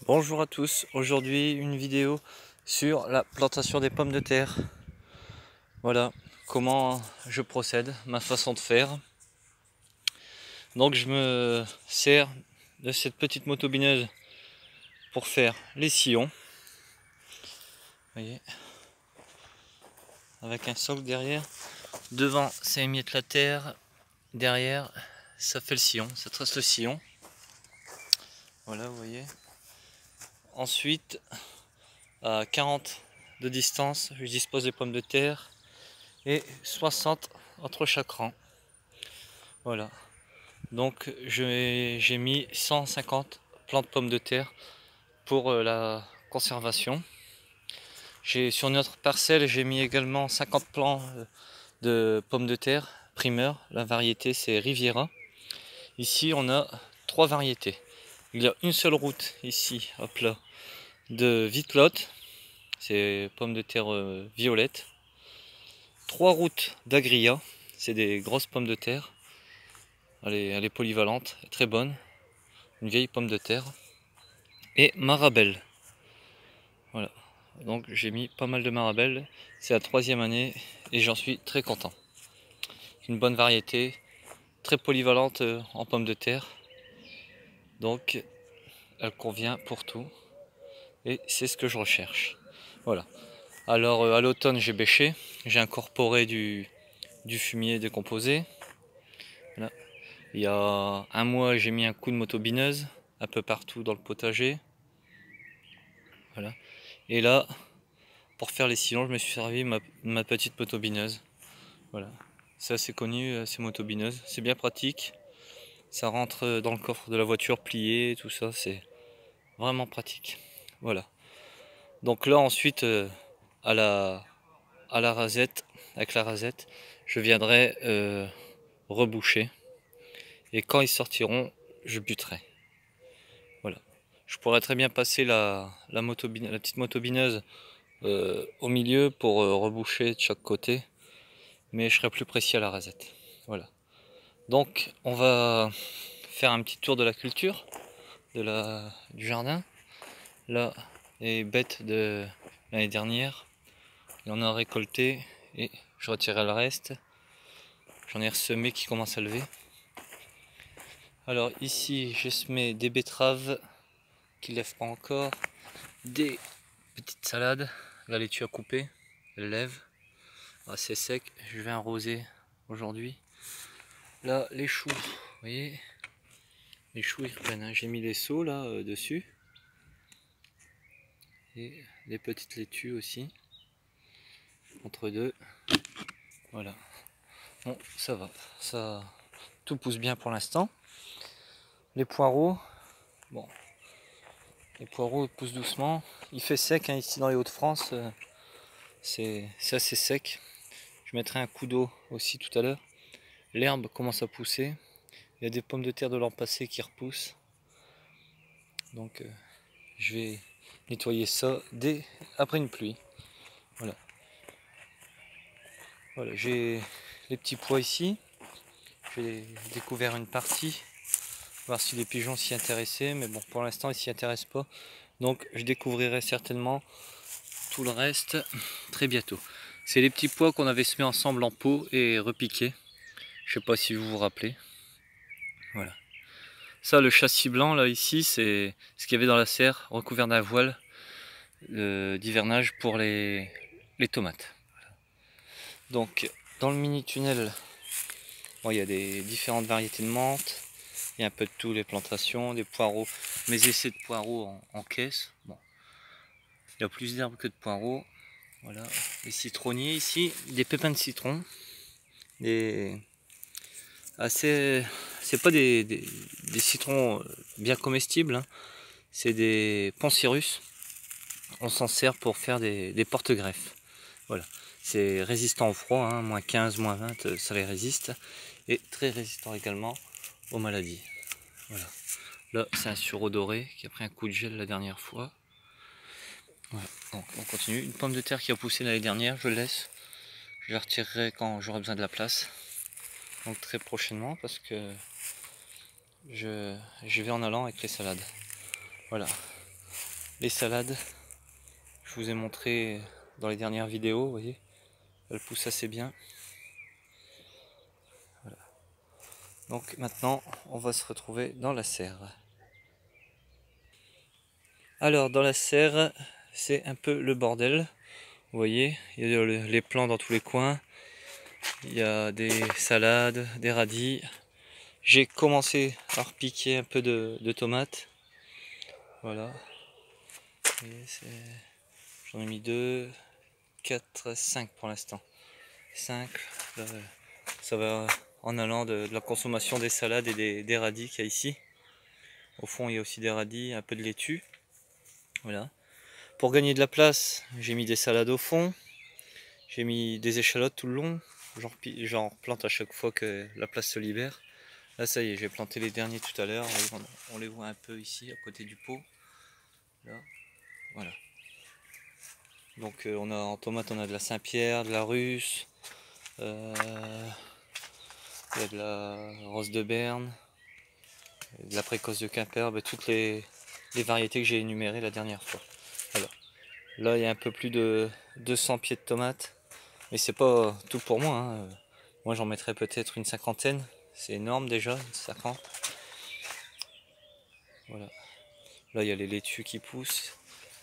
Bonjour à tous, aujourd'hui une vidéo sur la plantation des pommes de terre. Voilà comment je procède, ma façon de faire. Donc je me sers de cette petite motobineuse pour faire les sillons. Vous voyez, avec un socle derrière. Devant ça émiette la terre, derrière ça fait le sillon, ça trace le sillon. Voilà, vous voyez. Ensuite, à 40 de distance, je dispose des pommes de terre et 60 entre chaque rang. Voilà. Donc j'ai mis 150 plants de pommes de terre pour la conservation. Sur notre parcelle, j'ai mis également 50 plants de pommes de terre primeur. La variété c'est Riviera. Ici on a 3 variétés. Il y a une seule route ici, hop là, de Vitlotte. C'est pommes de terre violettes. 3 routes d'Agria. C'est des grosses pommes de terre. Elle est polyvalente, très bonne. Une vieille pomme de terre. Et Marabelle. Voilà. Donc j'ai mis pas mal de Marabelle. C'est la 3e année et j'en suis très content. Une bonne variété, très polyvalente en pommes de terre. Donc elle convient pour tout. Et c'est ce que je recherche. Voilà. Alors à l'automne j'ai bêché. J'ai incorporé du fumier décomposé. Voilà. Il y a un mois j'ai mis un coup de motobineuse un peu partout dans le potager. Voilà. Et là, pour faire les sillons, je me suis servi ma petite motobineuse. Voilà. C'est assez connu, ces motobineuses. C'est bien pratique. Ça rentre dans le coffre de la voiture plié, tout ça. C'est vraiment pratique. Voilà. Donc là, ensuite, à la rasette, avec la rasette, je viendrai reboucher. Et quand ils sortiront, je buterai. Voilà. Je pourrais très bien passer la petite motobineuse au milieu pour reboucher de chaque côté, mais je serai plus précis à la rasette. Voilà. Donc on va faire un petit tour de la culture du jardin. Là, les bêtes de l'année dernière, il en a récolté et je retirerai le reste. J'en ai ressemé qui commencent à lever. Alors ici j'ai semé des betteraves qui ne lèvent pas encore, des petites salades. La laitue à couper, elle lève. C'est sec, je vais arroser aujourd'hui. Là les choux, vous voyez, les choux ils reprennent, hein. J'ai mis les seaux là dessus. Et les petites laitues aussi. Entre deux. Voilà. Bon, ça va. Ça, tout pousse bien pour l'instant. Les poireaux. Bon. Les poireaux poussent doucement. Il fait sec hein, ici dans les Hauts-de-France. C'est assez sec. Je mettrai un coup d'eau aussi tout à l'heure. L'herbe commence à pousser. Il y a des pommes de terre de l'an passé qui repoussent. Donc je vais nettoyer ça dès après une pluie. Voilà. Voilà, j'ai les petits pois ici. J'ai découvert une partie, voir si les pigeons s'y intéressaient, mais bon, pour l'instant ils s'y intéressent pas. Donc je découvrirai certainement tout le reste très bientôt. C'est les petits pois qu'on avait semés ensemble en pot et repiqués. Je sais pas si vous vous rappelez. Voilà. Ça, le châssis blanc là ici, c'est ce qu'il y avait dans la serre, recouvert d'un voile d'hivernage pour les tomates. Donc dans le mini tunnel, bon, il y a des différentes variétés de menthe. Il y a un peu de tout, les plantations, des poireaux, mes essais de poireaux en caisse. Bon. Il y a plus d'herbes que de poireaux. Voilà, les citronniers ici, des pépins de citron. C'est pas des citrons bien comestibles, hein. C'est des Poncirus. On s'en sert pour faire des porte-greffes. Voilà, c'est résistant au froid, hein, moins 15, moins 20, ça les résiste. Et très résistant également aux maladies. Voilà. Là, c'est un sureau doré qui a pris un coup de gel la dernière fois. Voilà. Donc, on continue. Une pomme de terre qui a poussé l'année dernière, je laisse. Je la retirerai quand j'aurai besoin de la place. Donc très prochainement parce que je vais en allant avec les salades. Voilà. les salades. Je vous ai montré dans les dernières vidéos, vous voyez, elles poussent assez bien. Voilà. Donc maintenant, on va se retrouver dans la serre. Alors dans la serre, c'est un peu le bordel. Vous voyez, il y a les plants dans tous les coins. Il y a des salades, des radis. J'ai commencé à repiquer un peu de tomates. Voilà. J'en ai mis 2, 4, 5 pour l'instant. 5. Ça va en allant de la consommation des salades et des radis qu'il y a ici. Au fond, il y a aussi des radis, un peu de laitue. Voilà. Pour gagner de la place, j'ai mis des salades au fond. J'ai mis des échalotes tout le long. J'en replante à chaque fois que la place se libère. Là, ça y est, j'ai planté les derniers tout à l'heure. On les voit un peu ici, à côté du pot. Là. Voilà. Donc, on a en tomate, on a de la Saint-Pierre, de la Russe. Il y a de la rose de Berne, de la précoce de Quimper, toutes les variétés que j'ai énumérées la dernière fois. Alors, là, il y a un peu plus de 200 pieds de tomates. Mais c'est pas tout pour moi, hein. Moi, j'en mettrais peut-être une cinquantaine. C'est énorme déjà, 50. Voilà. Là, il y a les laitues qui poussent.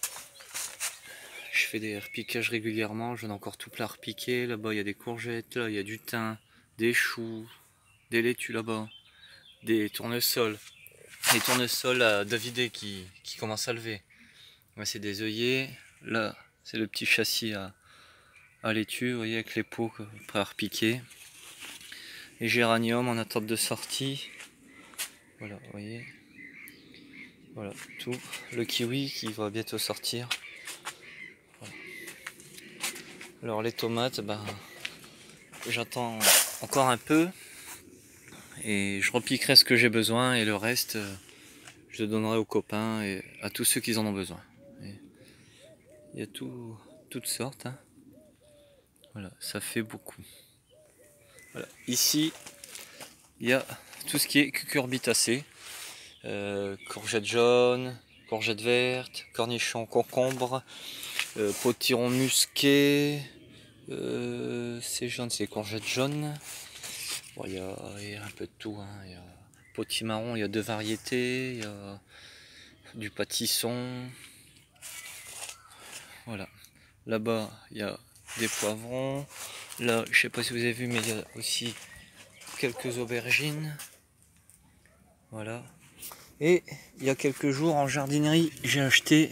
Je fais des repiquages régulièrement. J'en ai encore tout plein à repiquer. Là-bas, il y a des courgettes. Là, il y a du thym, des choux, des laitues là-bas, des tournesols. Les tournesols à Davidé qui commencent à lever. Là, c'est des œillets. Là, c'est le petit châssis à laitue, vous voyez, avec les pots prêts à repiquer. Les géraniums en attente de sortie. Voilà, vous voyez. Voilà, tout. Le kiwi qui va bientôt sortir. Voilà. Alors les tomates, j'attends encore un peu. Et je repiquerai ce que j'ai besoin et le reste, je le donnerai aux copains et à tous ceux qui en ont besoin. Et il y a toutes sortes. Hein. Voilà, ça fait beaucoup. Voilà. Ici, il y a tout ce qui est cucurbitacées. Courgettes jaunes, courgettes vertes, cornichons, concombres, potirons musqués, c'est jaune, c'est courgettes jaunes. Bon, il y a un peu de tout, hein. Il y a potimarron, il y a 2 variétés, il y a du pâtisson. Voilà. Là-bas, il y a des poivrons. Là, je sais pas si vous avez vu, mais il y a aussi quelques aubergines. Voilà. Et il y a quelques jours en jardinerie, j'ai acheté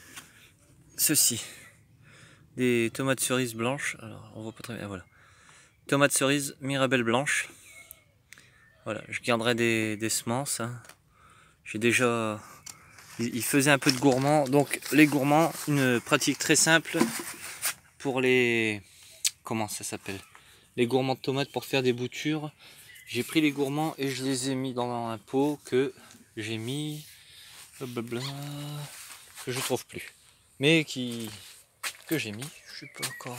ceci. Des tomates cerises blanches. Alors, on voit pas très bien. Voilà. Tomates cerises Mirabelle blanche. Voilà, je garderai des semences. Hein. J'ai déjà. Il faisait un peu de gourmand. Donc, les gourmands, une pratique très simple pour les. Comment ça s'appelle? Les gourmands de tomates pour faire des boutures. J'ai pris les gourmands et je les ai mis dans un pot que j'ai mis. Blablabla, que je trouve plus. Mais que j'ai mis. Je suis pas encore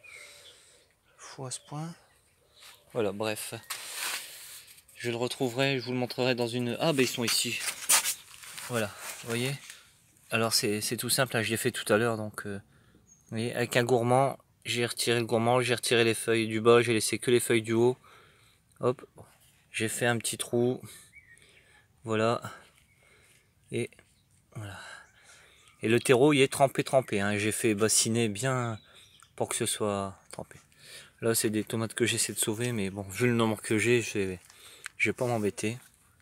fou à ce point. Voilà, bref. Je le retrouverai, je vous le montrerai dans une... Ah, ils sont ici. Voilà, vous voyez. Alors, c'est tout simple, hein, je l'ai fait tout à l'heure. Donc, vous voyez, avec un gourmand, j'ai retiré le gourmand, j'ai retiré les feuilles du bas, j'ai laissé que les feuilles du haut. Hop, j'ai fait un petit trou. Voilà. Et voilà. Et le terreau, il est trempé. Hein. J'ai fait bassiner bien pour que ce soit trempé. Là, c'est des tomates que j'essaie de sauver, mais bon, vu le nombre que j'ai, je vais pas m'embêter.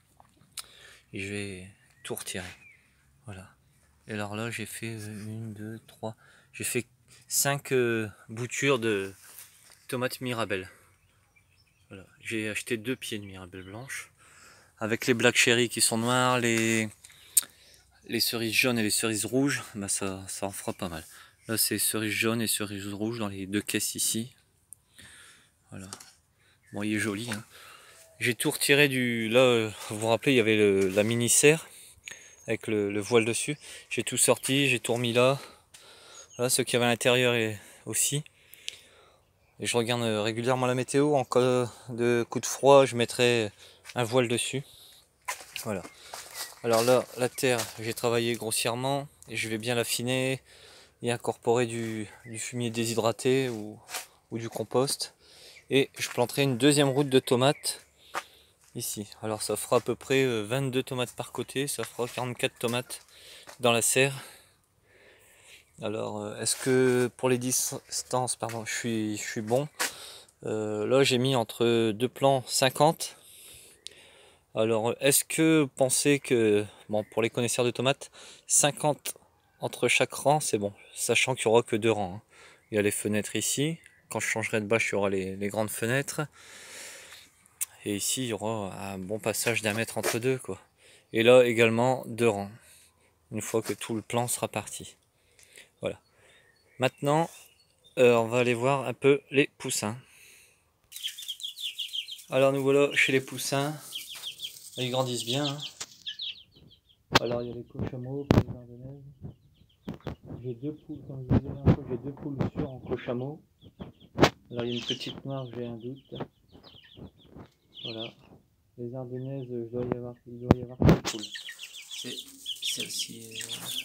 Et je vais tout retirer. Voilà. Et alors là, j'ai fait 1, 2, 3. J'ai fait 5 boutures de tomates Mirabelle. Voilà. J'ai acheté 2 pieds de Mirabelle blanche. Avec les black cherry qui sont noirs, les cerises jaunes et les cerises rouges, ça en fera pas mal. Là, c'est cerises jaunes et cerises rouges dans les 2 caisses ici. Voilà. Bon, il est joli. Hein. J'ai tout retiré du... Là, vous vous rappelez, il y avait la mini serre avec le voile dessus. J'ai tout sorti, j'ai tout remis là. Là, ce qu'il y avait à l'intérieur aussi. Et je regarde régulièrement la météo. En cas de coup de froid, je mettrai un voile dessus. Voilà. Alors là, la terre, j'ai travaillé grossièrement et je vais bien l'affiner et incorporer du fumier déshydraté ou du compost. Et je planterai une deuxième route de tomates ici. Alors ça fera à peu près 22 tomates par côté, ça fera 44 tomates dans la serre. Alors est-ce que pour les distances, pardon, je suis bon. Là j'ai mis entre deux plants 50. Alors est-ce que vous pensez que, bon, pour les connaisseurs de tomates, 50 entre chaque rang c'est bon, sachant qu'il n'y aura que deux rangs, hein. Il y a les fenêtres ici, quand je changerai de bâche il y aura les grandes fenêtres. Et ici il y aura un bon passage d'un mètre entre deux, quoi. Et là également deux rangs, une fois que tout le plan sera parti. Voilà. Maintenant on va aller voir un peu les poussins. Alors nous voilà chez les poussins. Ils grandissent bien, hein. Alors il y a les cochameaux, les ardennaises. J'ai deux poules, comme je vous disais, j'ai deux poules sûres en cochameau. Alors il y a une petite noire, j'ai un doute. Voilà. Les ardennaises, il doit y avoir deux poules. C'est celle-ci.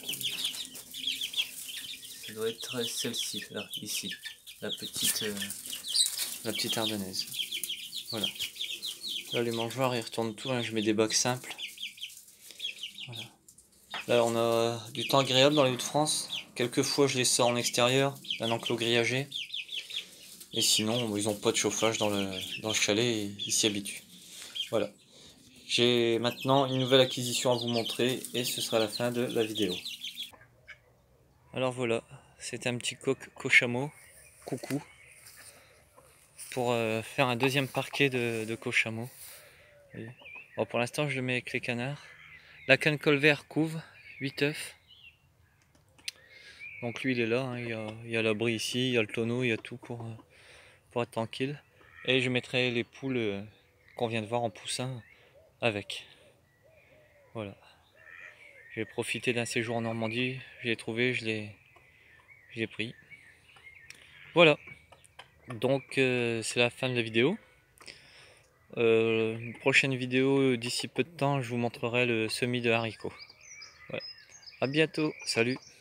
Ça doit être celle-ci, là, ici. La petite ardennaise. Voilà. Là les mangeoires ils retournent tout, hein. Je mets des bacs simples. Voilà. Là on a du temps agréable dans les Hauts-de-France. Quelquefois je les sors en extérieur, d'un enclos grillagé. Et sinon ils n'ont pas de chauffage dans le chalet et ils s'y habituent. Voilà. J'ai maintenant une nouvelle acquisition à vous montrer et ce sera la fin de la vidéo. Alors voilà, c'est un petit cochameau, coucou, pour faire un deuxième parquet de cochameau. Bon, pour l'instant je le mets avec les canards. La canne colvert couve 8 œufs. Donc lui il est là, hein. Il y a l'abri ici, il y a le tonneau, il y a tout pour être tranquille. Et je mettrai les poules qu'on vient de voir en poussin avec. Voilà. J'ai profité d'un séjour en Normandie, je l'ai trouvé, je l'ai pris. Voilà. Donc c'est la fin de la vidéo. Une prochaine vidéo d'ici peu de temps, je vous montrerai le semis de haricots. Voilà. À bientôt, salut.